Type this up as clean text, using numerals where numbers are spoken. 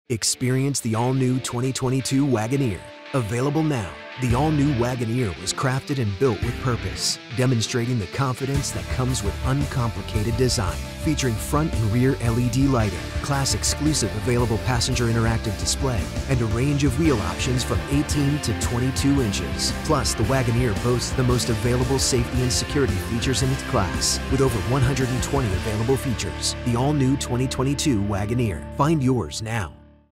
Experience the all-new 2022 Wagoneer. Available now. The all-new Wagoneer was crafted and built with purpose, demonstrating the confidence that comes with uncomplicated design. Featuring front and rear LED lighting, class-exclusive available passenger interactive display, and a range of wheel options from 18 to 22 inches. Plus, the Wagoneer boasts the most available safety and security features in its class, with over 120 available features. The all-new 2022 Wagoneer. Find yours now.